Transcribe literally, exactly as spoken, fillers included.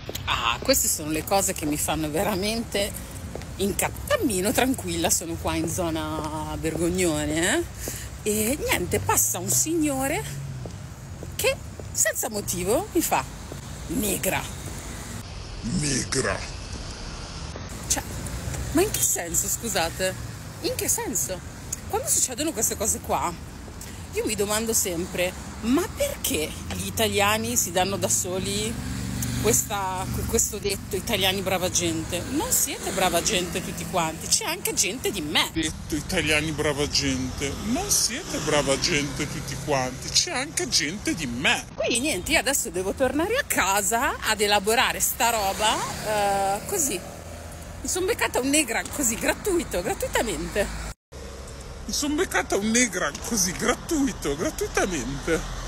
Ah, queste sono le cose che mi fanno veramente inca- cammino tranquilla, sono qua in zona Bergognone, eh? E niente, passa un signore che senza motivo mi fa negra. Negra. Cioè, ma in che senso, scusate? In che senso? Quando succedono queste cose qua, io mi domando sempre, ma perché gli italiani si danno da soli questa, questo detto, italiani brava gente? Non siete brava gente tutti quanti, c'è anche gente di me. Detto italiani brava gente. Non siete brava gente tutti quanti, c'è anche gente di me. Quindi niente, io adesso devo tornare a casa ad elaborare sta roba, eh, così. Mi sono beccata un negra così, gratuito, gratuitamente. Mi sono beccata un negra così, gratuito, gratuitamente.